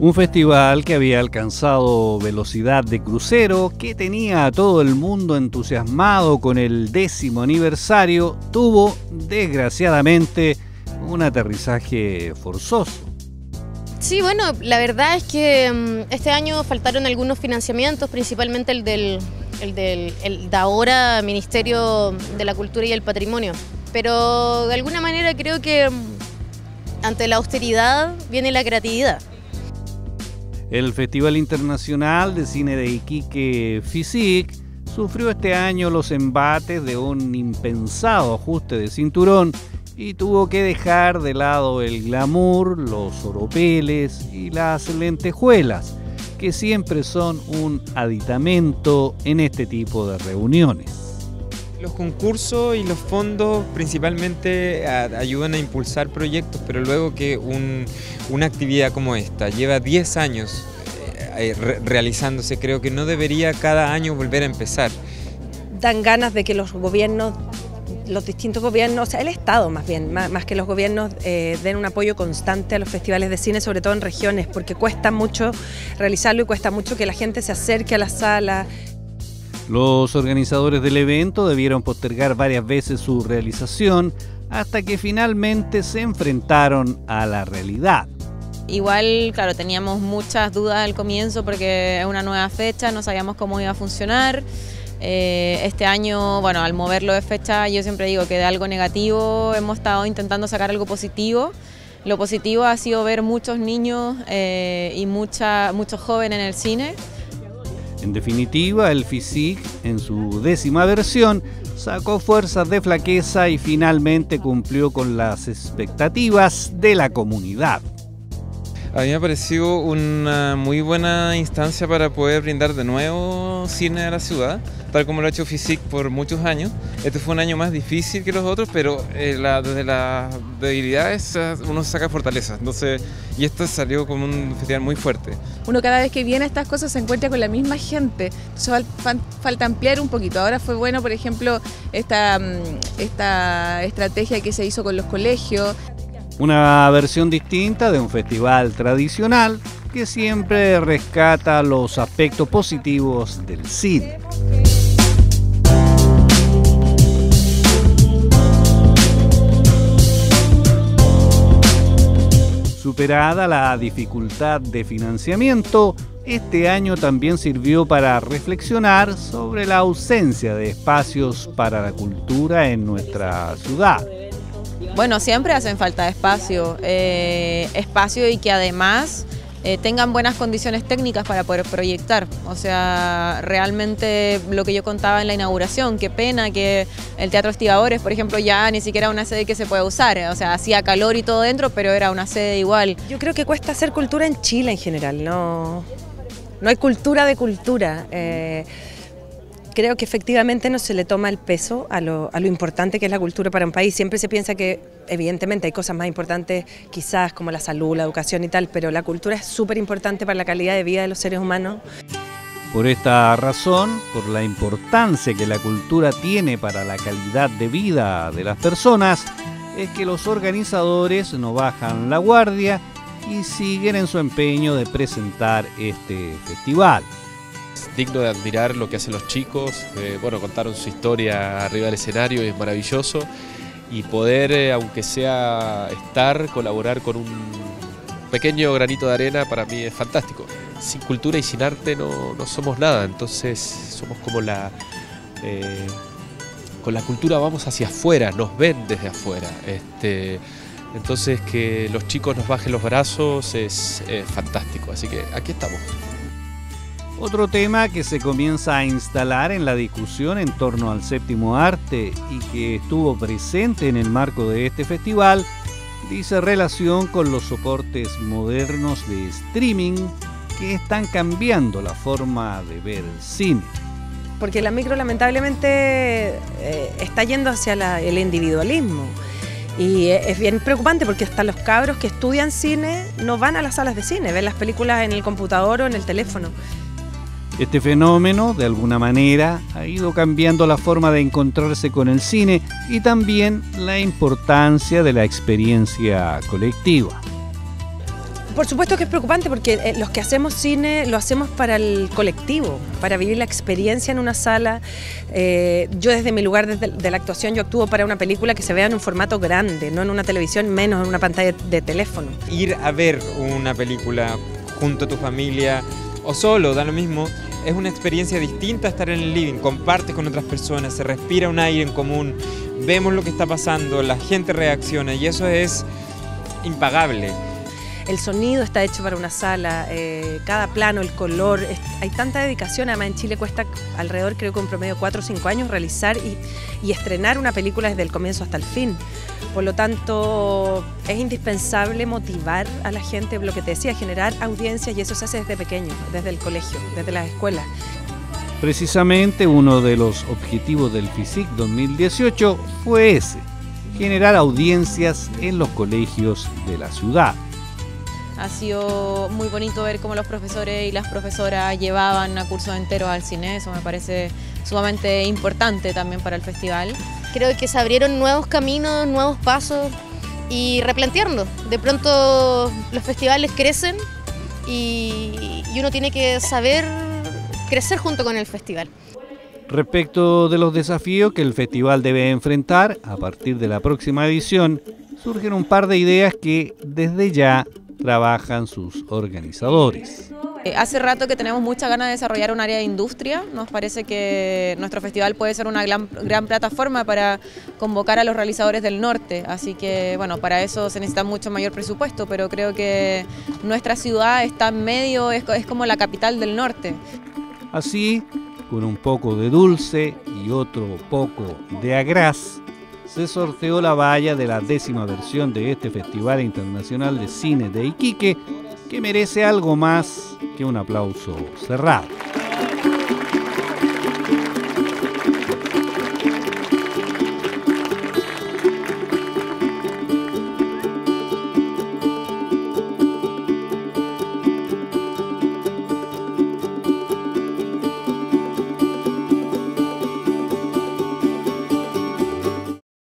Un festival que había alcanzado velocidad de crucero, que tenía a todo el mundo entusiasmado con el 10º aniversario, tuvo, desgraciadamente, un aterrizaje forzoso. Sí, bueno, la verdad es que este año faltaron algunos financiamientos, principalmente el de ahora Ministerio de la Cultura y el Patrimonio. Pero de alguna manera creo que ante la austeridad viene la creatividad. El Festival Internacional de Cine de Iquique, FICIC, sufrió este año los embates de un impensado ajuste de cinturón y tuvo que dejar de lado el glamour, los oropeles y las lentejuelas, que siempre son un aditamento en este tipo de reuniones. Los concursos y los fondos principalmente ayudan a impulsar proyectos, pero luego que una actividad como esta lleva 10 años realizándose, creo que no debería cada año volver a empezar. Dan ganas de que los gobiernos, los distintos gobiernos, o sea, el Estado más bien, más que los gobiernos, den un apoyo constante a los festivales de cine, sobre todo en regiones, porque cuesta mucho realizarlo y cuesta mucho que la gente se acerque a la sala. Los organizadores del evento debieron postergar varias veces su realización hasta que finalmente se enfrentaron a la realidad. Igual, claro, teníamos muchas dudas al comienzo porque es una nueva fecha, no sabíamos cómo iba a funcionar. Este año, bueno, al moverlo de fecha, yo siempre digo que de algo negativo hemos estado intentando sacar algo positivo. Lo positivo ha sido ver muchos niños y muchos jóvenes en el cine. En definitiva, el FICIC, en su 10ª versión, sacó fuerzas de flaqueza y finalmente cumplió con las expectativas de la comunidad. A mí me ha parecido una muy buena instancia para poder brindar de nuevo cine a la ciudad, tal como lo ha hecho FICIC por muchos años. Este fue un año más difícil que los otros, pero desde las debilidades uno saca fortaleza. Entonces, y esto salió como un festival muy fuerte. Uno cada vez que viene a estas cosas se encuentra con la misma gente, entonces falta ampliar un poquito. Ahora fue bueno, por ejemplo, esta estrategia que se hizo con los colegios. Una versión distinta de un festival tradicional que siempre rescata los aspectos positivos del cine. Superada la dificultad de financiamiento, este año también sirvió para reflexionar sobre la ausencia de espacios para la cultura en nuestra ciudad. Bueno, siempre hacen falta espacio y que además tengan buenas condiciones técnicas para poder proyectar. O sea, realmente lo que yo contaba en la inauguración, qué pena que el Teatro Estibadores, por ejemplo, ya ni siquiera una sede que se puede usar. O sea, hacía calor y todo dentro, pero era una sede igual. Yo creo que cuesta hacer cultura en Chile en general, no hay cultura de cultura. Creo que efectivamente no se le toma el peso a lo importante que es la cultura para un país. Siempre se piensa que evidentemente hay cosas más importantes quizás como la salud, la educación y tal, pero la cultura es súper importante para la calidad de vida de los seres humanos. Por esta razón, por la importancia que la cultura tiene para la calidad de vida de las personas, es que los organizadores no bajan la guardia y siguen en su empeño de presentar este festival. Digno de admirar lo que hacen los chicos, bueno, contaron su historia arriba del escenario, es maravilloso, y poder, aunque sea colaborar con un pequeño granito de arena, para mí es fantástico. Sin cultura y sin arte no somos nada, entonces somos como con la cultura vamos hacia afuera, nos ven desde afuera. Entonces que los chicos nos bajen los brazos es fantástico, así que aquí estamos. Otro tema que se comienza a instalar en la discusión en torno al séptimo arte y que estuvo presente en el marco de este festival dice relación con los soportes modernos de streaming que están cambiando la forma de ver el cine. Porque la micro lamentablemente está yendo hacia el individualismo. Y es bien preocupante porque hasta los cabros que estudian cine no van a las salas de cine, ven las películas en el computador o en el teléfono. Este fenómeno, de alguna manera, ha ido cambiando la forma de encontrarse con el cine y también la importancia de la experiencia colectiva. Por supuesto que es preocupante porque los que hacemos cine lo hacemos para el colectivo, para vivir la experiencia en una sala. Yo desde mi lugar de la actuación, yo actúo para una película que se vea en un formato grande, no en una televisión, menos en una pantalla de teléfono. Ir a ver una película junto a tu familia o solo, da lo mismo, es una experiencia distinta a estar en el living, compartes con otras personas, se respira un aire en común, vemos lo que está pasando, la gente reacciona y eso es impagable. El sonido está hecho para una sala, cada plano, el color, hay tanta dedicación. Además en Chile cuesta alrededor, creo que un promedio 4 o 5 años realizar y estrenar una película desde el comienzo hasta el fin. Por lo tanto, es indispensable motivar a la gente, lo que te decía, generar audiencias, y eso se hace desde pequeño, desde el colegio, desde las escuelas. Precisamente uno de los objetivos del FISIC 2018 fue ese, generar audiencias en los colegios de la ciudad. Ha sido muy bonito ver cómo los profesores y las profesoras llevaban a cursos enteros al cine, eso me parece sumamente importante también para el festival. Creo que se abrieron nuevos caminos, nuevos pasos y replantearnos. De pronto los festivales crecen y uno tiene que saber crecer junto con el festival. Respecto de los desafíos que el festival debe enfrentar a partir de la próxima edición, surgen un par de ideas que desde ya trabajan sus organizadores. Hace rato que tenemos mucha ganas de desarrollar un área de industria. Nos parece que nuestro festival puede ser una gran plataforma para convocar a los realizadores del norte. Así que, bueno, para eso se necesita mucho mayor presupuesto, pero creo que nuestra ciudad está en medio, es como la capital del norte. Así, con un poco de dulce y otro poco de agraz, se sorteó la valla de la 10ª versión de este Festival Internacional de Cine de Iquique, que merece algo más que un aplauso cerrado.